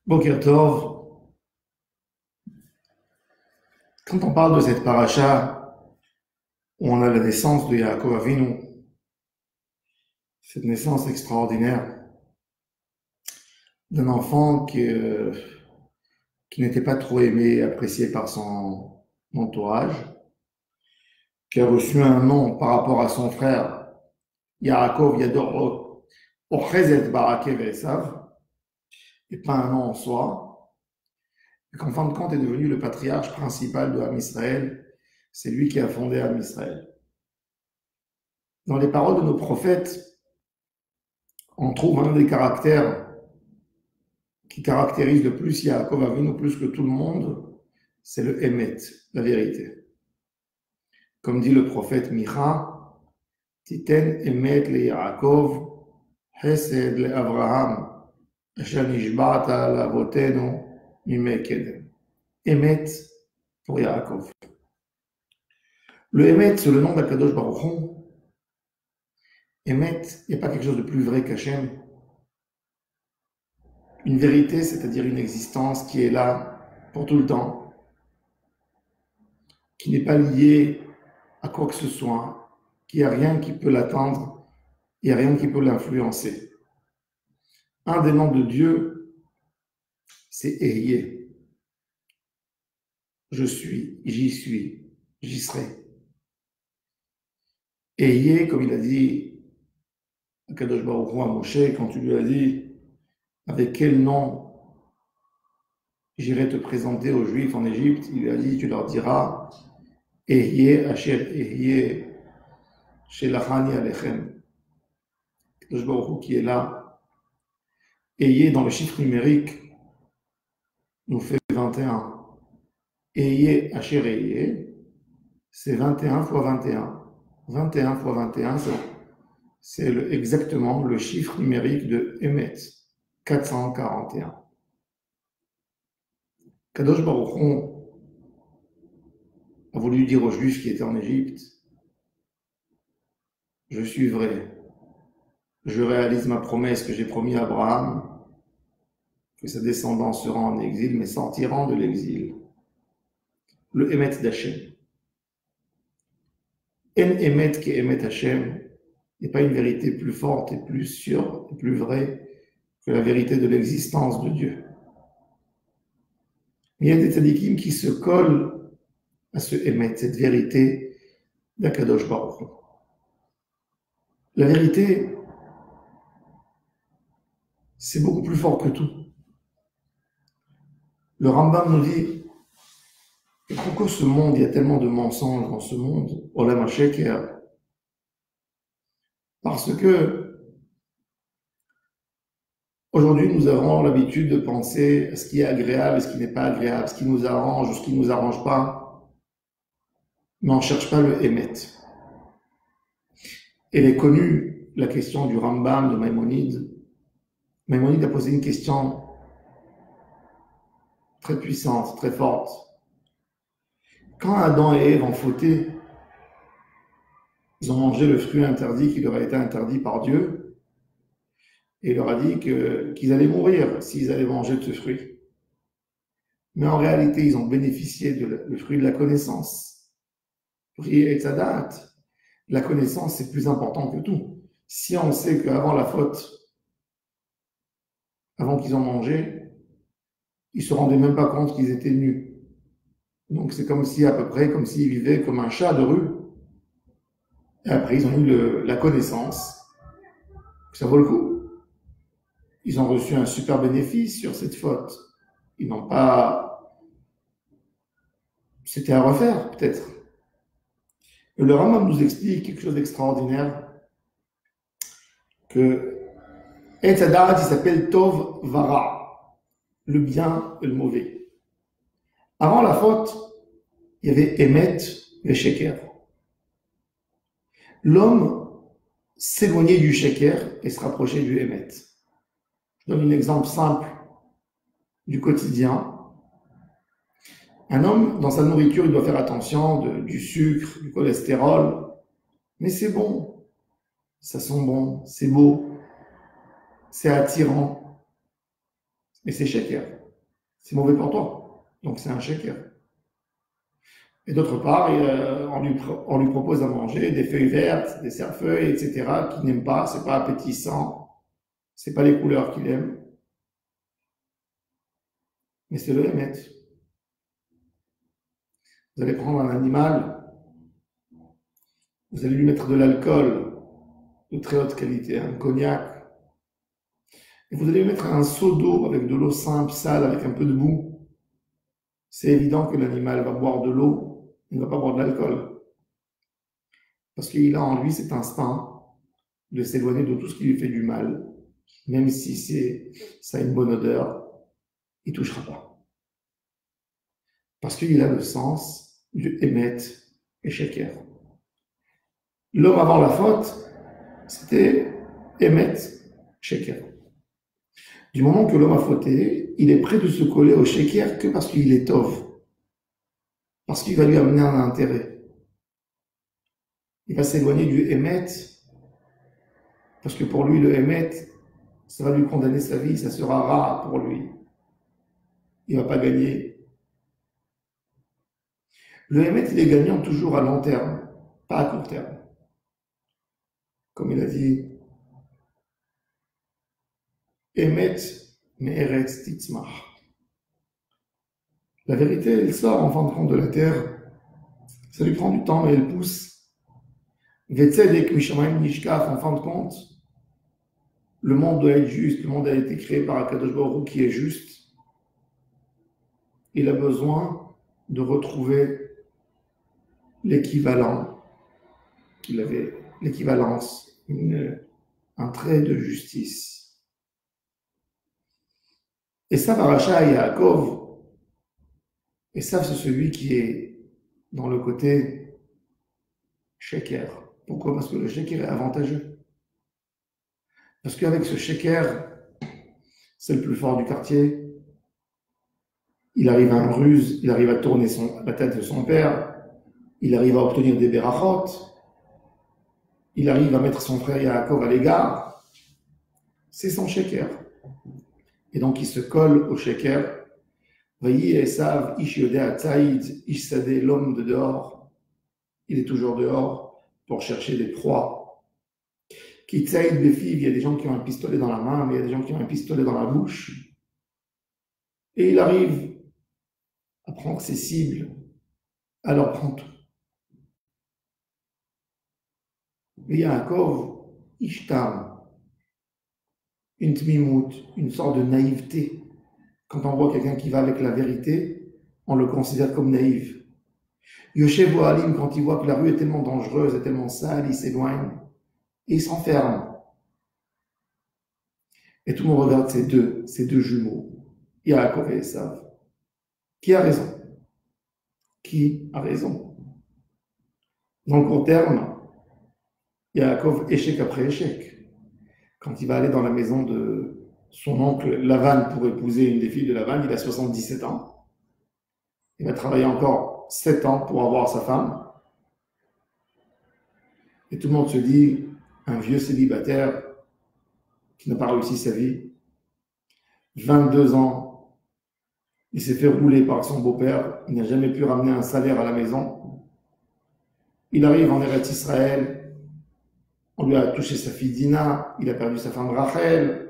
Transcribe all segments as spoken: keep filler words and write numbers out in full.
Boker Tov, quand on parle de cette paracha où on a la naissance de Yaakov Avinu, cette naissance extraordinaire d'un enfant qui, euh, qui n'était pas trop aimé et apprécié par son entourage, qui a reçu un nom par rapport à son frère Yaakov Yador Ochezet Barakev Esav, et pas un nom en soi, et qu'en fin de compte est devenu le patriarche principal de Ham Israël. C'est lui qui a fondé Ham Israël. Dans les paroles de nos prophètes, on trouve un des caractères qui caractérise le plus Yaakov Avinu, plus que tout le monde, c'est le Emet, la vérité. Comme dit le prophète Micha, Titen Emet le Yaakov, Hesed le Avraham, Asher nishba'ta l'avotenu mimei kedem. Emet pour Yaakov. Le Emet, c'est le nom d'Akadosh Baruch Hu. Emet, il n'y a pas quelque chose de plus vrai qu'Hachem. Une vérité, c'est-à-dire une existence qui est là pour tout le temps, qui n'est pas liée à quoi que ce soit, qu'il n'y a rien qui peut l'attendre, il n'y a rien qui peut l'influencer. Un des noms de Dieu, c'est Ehyeh. Je suis, j'y suis, j'y serai. Ehyeh, comme il a dit à Kadosh Baruch Hu à Moshe, quand tu lui as dit avec quel nom j'irai te présenter aux Juifs en Égypte, il lui a dit, tu leur diras Ehyeh Asher Ehyeh Shelachani Alechem. Kadosh Baruch Hu qui est là. Ehyeh dans le chiffre numérique nous fait vingt et un. Ehyeh Asher Ehyeh, c'est vingt et un fois vingt et un. vingt et un fois vingt et un, c'est le, exactement le chiffre numérique de Emet, quatre cent quarante et un. Kadosh Baruch Hu a voulu dire aux Juifs qui étaient en Égypte, je suis vrai, je réalise ma promesse que j'ai promis à Abraham, que sa descendance sera en exil, mais sortiront de l'exil. Le Emet d'Hachem. En Emet qui Emet Hachem n'est pas une vérité plus forte et plus sûre et plus vraie que la vérité de l'existence de Dieu. Mais il y a des tzadikim qui se collent à ce Emet, cette vérité d'Akadosh Baruch Hu. La vérité, c'est beaucoup plus fort que tout. Le Rambam nous dit, pourquoi ce monde, il y a tellement de mensonges dans ce monde, Olam HaSheker? Parce que aujourd'hui, nous avons l'habitude de penser à ce qui est agréable et ce qui n'est pas agréable, ce qui nous arrange ou ce qui ne nous arrange pas, mais on ne cherche pas le Emet. Elle est connue, la question du Rambam, de Maïmonide. Maïmonide a posé une question très puissante, très forte. Quand Adam et Ève ont fauté, ils ont mangé le fruit interdit qui leur a été interdit par Dieu, et il leur a dit que, qu'ils allaient mourir s'ils allaient manger de ce fruit. Mais en réalité, ils ont bénéficié du le fruit de la connaissance. Prier Etzadat, la connaissance, c'est plus important que tout. Si on sait qu'avant la faute, avant qu'ils en mangé, ils ne se rendaient même pas compte qu'ils étaient nus. Donc c'est comme si, à peu près, comme s'ils vivaient comme un chat de rue. Et après, ils ont eu le, la connaissance. Ça vaut le coup. Ils ont reçu un super bénéfice sur cette faute. Ils n'ont pas... C'était à refaire, peut-être. Et le Rambam nous explique quelque chose d'extraordinaire, que Etz Hadat, il s'appelle Tov Vara, le bien et le mauvais. Avant la faute, il y avait Emet et Sheker. L'homme s'éloignait du Sheker et se rapprochait du Emet. Je donne un exemple simple du quotidien. Un homme, dans sa nourriture, il doit faire attention de, du sucre, du cholestérol, mais c'est bon, ça sent bon, c'est beau, c'est attirant, mais c'est Sheker. c'est mauvais pour toi. Donc c'est un sheker. Et d'autre part, euh, on, lui, on lui propose à manger des feuilles vertes, des cerfeuilles, et cetera, qu'il n'aime pas, c'est pas appétissant, c'est pas les couleurs qu'il aime, mais c'est le hémet. Vous allez prendre un animal, vous allez lui mettre de l'alcool de très haute qualité, un cognac, et vous allez lui mettre un seau d'eau avec de l'eau simple, sale, avec un peu de boue. C'est évident que l'animal va boire de l'eau, il ne va pas boire de l'alcool. Parce qu'il a en lui cet instinct de s'éloigner de tout ce qui lui fait du mal. Même si c'est, ça a une bonne odeur, il ne touchera pas. Parce qu'il a le sens du émet et sheker. L'homme avant la faute, c'était émet, sheker. Du moment que l'homme a fauté, il est prêt de se coller au sheker que parce qu'il est tov. Parce qu'il va lui amener un intérêt. Il va s'éloigner du émet, parce que pour lui, le émet, ça va lui condamner sa vie, ça sera rare pour lui. Il ne va pas gagner. Le émet, il est gagnant toujours à long terme, pas à court terme. Comme il a dit, émet, mais eretz titzmach. La vérité, elle sort en fin de compte de la terre. Ça lui prend du temps, mais elle pousse. Vetzedek mishamayim nishkaf, en fin de compte, le monde doit être juste, le monde a été créé par Akadosh Baruch Hu qui est juste. Il a besoin de retrouver l'équivalent qu'il avait, l'équivalence, une, un trait de justice. Et ça, Paracha et Yaakov, et ça, c'est celui qui est dans le côté sheker. Pourquoi? Parce que le sheker est avantageux. Parce qu'avec ce sheker, c'est le plus fort du quartier. Il arrive à un ruse, il arrive à tourner son, la tête de son père, il arrive à obtenir des berachot, il arrive à mettre son frère Yaakov à l'égard. C'est son sheker. Et donc il se colle au sheker. Voyez, Esav, Ish Yodea Tzaïd, Ish Sadeh, l'homme de dehors, il est toujours dehors pour chercher des proies. Qui Tzaïd Befiv, il y a des gens qui ont un pistolet dans la main, mais il y a des gens qui ont un pistolet dans la bouche. Et il arrive à prendre ses cibles, à leur prendre tout. Mais Yaakov, Ishtam, une tmimout, une sorte de naïveté. Quand on voit quelqu'un qui va avec la vérité, on le considère comme naïf. Yoshev Ohalim, quand il voit que la rue est tellement dangereuse, est tellement sale, il s'éloigne et il s'enferme. Et tout le monde regarde ces deux, ces deux jumeaux, Yaakov et Esav. Qui a raison? Qui a raison? Dans le court terme, Yaakov échec après échec. Quand il va aller dans la maison de son oncle Lavan pour épouser une des filles de Lavan, il a soixante-dix-sept ans. Il va travailler encore sept ans pour avoir sa femme. Et tout le monde se dit, un vieux célibataire qui n'a pas réussi sa vie, vingt-deux ans, il s'est fait rouler par son beau-père, il n'a jamais pu ramener un salaire à la maison. Il arrive en Eretz Israël, on lui a touché sa fille Dina, il a perdu sa femme Rachel.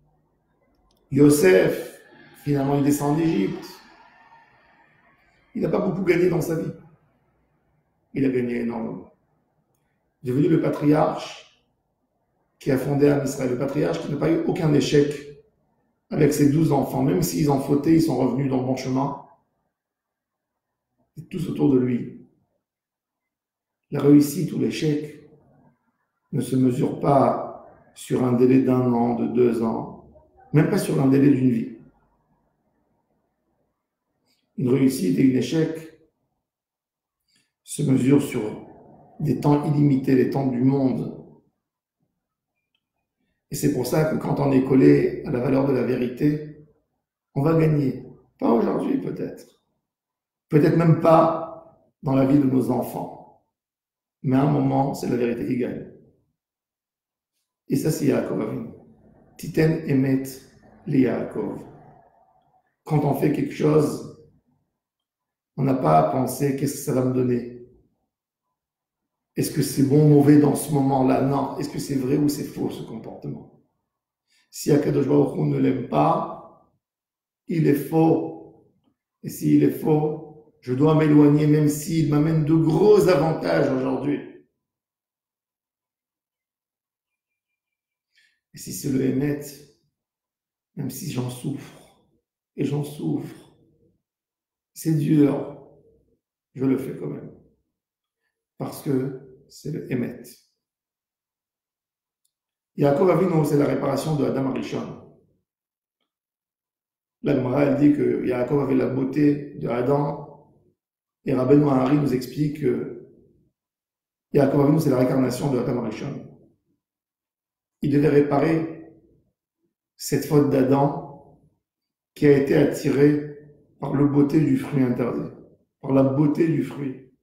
Yosef, finalement il descend d'Égypte. Il n'a pas beaucoup gagné dans sa vie. Il a gagné énormément. Devenu le patriarche qui a fondé Am Israël, le patriarche qui n'a pas eu aucun échec avec ses douze enfants, même s'ils ont fauté, ils sont revenus dans le bon chemin. Et tous autour de lui. La réussite ou l'échec ne se mesure pas sur un délai d'un an, de deux ans, même pas sur un délai d'une vie. Une réussite et un échec se mesurent sur des temps illimités, les temps du monde. Et c'est pour ça que quand on est collé à la valeur de la vérité, on va gagner. Pas aujourd'hui peut-être. Peut-être même pas dans la vie de nos enfants. Mais à un moment, c'est la vérité qui gagne. Et ça, c'est Yaakov Avinu. Titen emet li Yaakov. quand on fait quelque chose, on n'a pas à penser qu'est-ce que ça va me donner. Est-ce que c'est bon ou mauvais dans ce moment-là? Non. Est-ce que c'est vrai ou c'est faux ce comportement? Si Akadosh Baruch Hu ne l'aime pas, il est faux. Et s'il est faux, je dois m'éloigner même s'il m'amène de gros avantages aujourd'hui. Et si c'est le Hémet, même si j'en souffre, et j'en souffre, c'est dur, je le fais quand même. Parce que c'est le Hémet. Yaakov Avinu, c'est la réparation de Adam Arishon. La Gemara, elle dit que Yaakov avait la beauté de Adam, et Rabbeinu Hari nous explique que Yaakov Avinu, c'est la réincarnation de Adam Arishon. Il devait réparer cette faute d'Adam qui a été attirée par la beauté du fruit interdit, par la beauté du fruit.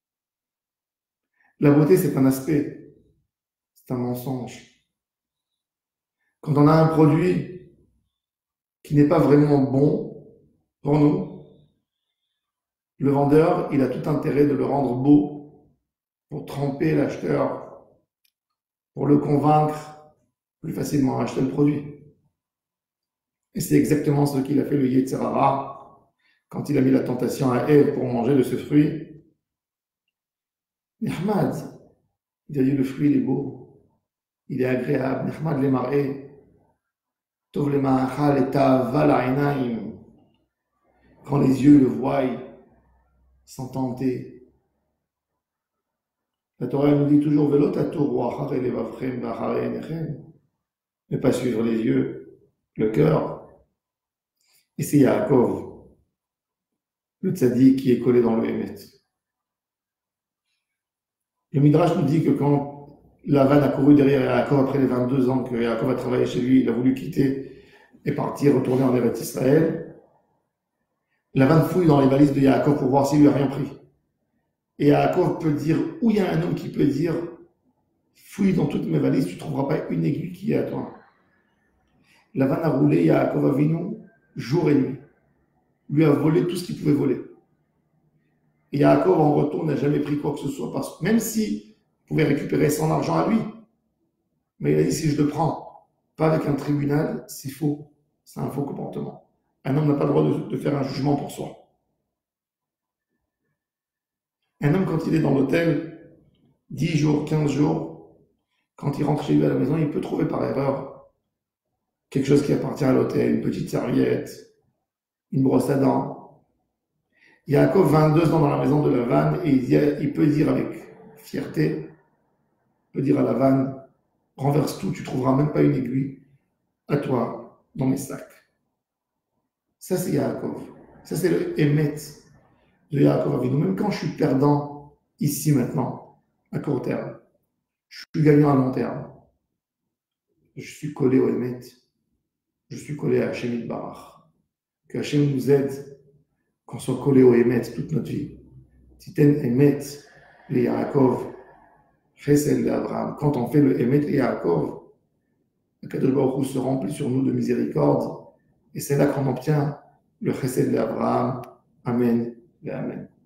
La beauté, c'est un aspect, c'est un mensonge. Quand on a un produit qui n'est pas vraiment bon pour nous, le vendeur, il a tout intérêt de le rendre beau pour tromper l'acheteur, pour le convaincre plus facilement à acheter le produit. Et c'est exactement ce qu'il a fait le Yetzer Hara quand il a mis la tentation à Ève pour manger de ce fruit. Nehmad, il a dit le fruit il est beau, il est agréable, Nehmad le mar'eh, Tov le ma'achal et ta'ava la'inaim. Quand les yeux le voient, sont tentés. La Torah nous dit toujours Velo tatoru achare levavchem v'achare einechem. Ne pas suivre les yeux, le cœur. Et c'est Yaakov, le tzaddik qui est collé dans le Hémet. Le Midrash nous dit que quand Lavan a couru derrière Yaakov après les vingt-deux ans que Yaakov a travaillé chez lui, il a voulu quitter et partir, retourner en Eretz Israël. Lavan fouille dans les valises de Yaakov pour voir s'il lui a rien pris. Et Yaakov peut dire, ou il y a un homme qui peut dire, fouille dans toutes mes valises, tu ne trouveras pas une aiguille qui est à toi. Lavan a roulé Yaakov Avinu jour et nuit. Lui a volé tout ce qu'il pouvait voler. Et Yaakov, en retour, n'a jamais pris quoi que ce soit, parce que même s'il pouvait récupérer son argent à lui, mais il a dit, si je le prends, pas avec un tribunal, c'est faux. C'est un faux comportement. Un homme n'a pas le droit de, de faire un jugement pour soi. Un homme, quand il est dans l'hôtel, dix jours, quinze jours, quand il rentre chez lui à la maison, il peut trouver par erreur quelque chose qui appartient à l'hôtel, une petite serviette, une brosse à dents. Yaakov, vingt-deux ans dans la maison de Lavan, et il, dit, il peut dire avec fierté, il peut dire à Lavan, renverse tout, tu trouveras même pas une aiguille, à toi, dans mes sacs. Ça, c'est Yaakov. Ça, c'est le Hémet de Yaakov Avinu. Même quand je suis perdant, ici, maintenant, à court terme, je suis gagnant à long terme. Je suis collé au Hémet. Je suis collé à Hachem Yitbarach. Que Hachem nous aide, qu'on soit collé au Hémet toute notre vie. Titen Hémet, le Yaakov, Chesed le Abraham. Quand on fait le Hémet, le Yaakov, le Kadosh Baruch Hu se remplit sur nous de miséricorde. Et c'est là qu'on obtient le Chesed le Abraham. Amen et Amen.